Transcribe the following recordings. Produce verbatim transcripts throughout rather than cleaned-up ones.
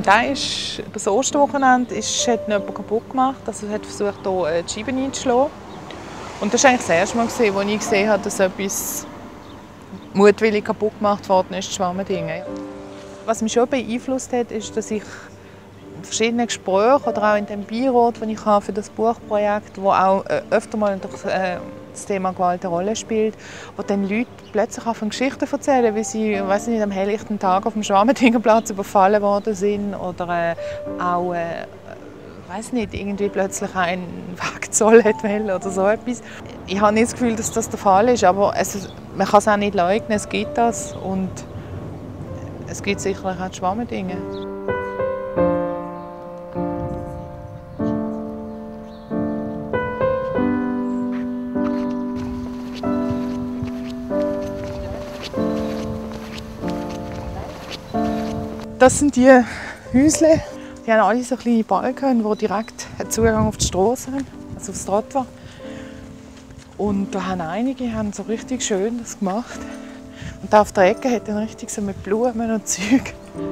der ist, über das Osterwochenende ist, hat jemand kaputt gemacht. Also hat versucht, hier die Scheiben einzuschlagen. Und das war eigentlich das erste Mal, als ich gesehen habe, dass etwas mutwillig kaputt gemacht worden ist, Schwammendingen. Was mich schon beeinflusst hat, ist, dass ich in verschiedenen Gesprächen oder auch in dem Beirat, den ich habe für das Buchprojekt, wo auch öfter mal durch das Thema Gewalt eine Rolle spielt, wo dann Leute plötzlich anfangen Geschichten erzählen, wie sie, weiß nicht, am helllichten Tag auf dem Schwammendingenplatz überfallen worden sind oder äh, auch äh, weiß nicht, irgendwie plötzlich einen Wegzoll wollte oder so etwas. Ich habe nicht das Gefühl, dass das der Fall ist, aber es, man kann es auch nicht leugnen, es gibt das und es gibt sicherlich auch die Schwammendingen. Das sind die Häusle. Die haben alle so kleine Balken, die direkt einen Zugang auf die Straße haben, also aufs Trottoir. Und da haben einige haben so richtig schön das gemacht. Und da auf der Ecke hat dann richtig so mit Blumen und Zeug.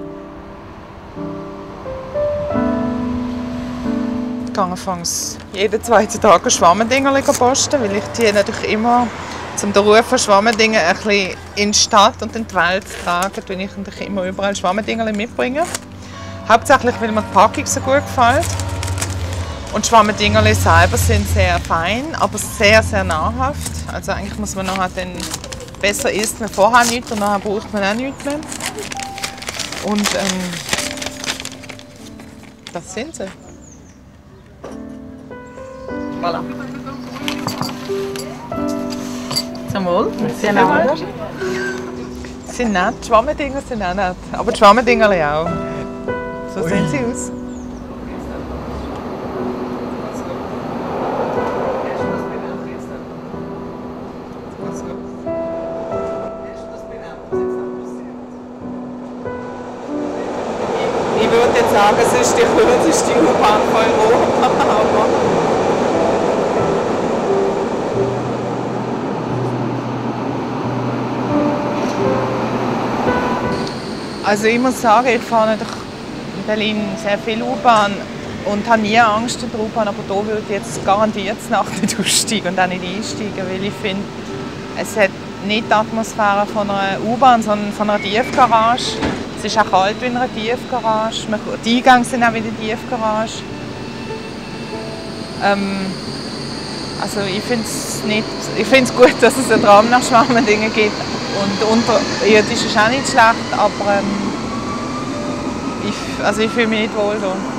Ich gehe anfangs jeden zweiten Tag Schwammendingerli posten, weil ich die natürlich immer zum den Ruf von Schwammendingen ein bisschen in die Stadt und in die Welt trage, weil ich natürlich immer überall Schwammendingerli mitbringe. Hauptsächlich, weil mir die Packung so gut gefällt. Und Schwammendingerli selber sind sehr fein, aber sehr, sehr nahrhaft. Also eigentlich muss man nachher dann besser isst man vorher nichts und nachher braucht man auch nichts mehr. Und ähm, das sind sie. Voilà. Zum Wohl. Sie sind nett. Sie sind nett. Schwammendinger sind auch nett. Aber die Schwammendingerli auch. So Ui. Sehen sie aus. Ich würde jetzt sagen, es ist die kürzeste U-Bahn von Europa. Also ich muss sagen, ich fahre natürlich in Berlin sehr viel U-Bahn und habe nie Angst in der U-Bahn, aber hier würde ich jetzt garantiert Nacht nicht aussteigen und auch nicht einsteigen, weil ich finde, es hat nicht die Atmosphäre von einer U-Bahn, sondern von einer Tiefgarage. Es ist auch kalt wie in einer Tiefgarage. Die Eingänge sind auch wie in der Tiefgarage. Ähm, also ich finde es nicht, ich finde es gut, dass es einen Tram nach Schwammendingen gibt. Und unterirdisch ist auch nicht schlecht, aber ähm, ich, also ich fühle mich nicht wohl hier.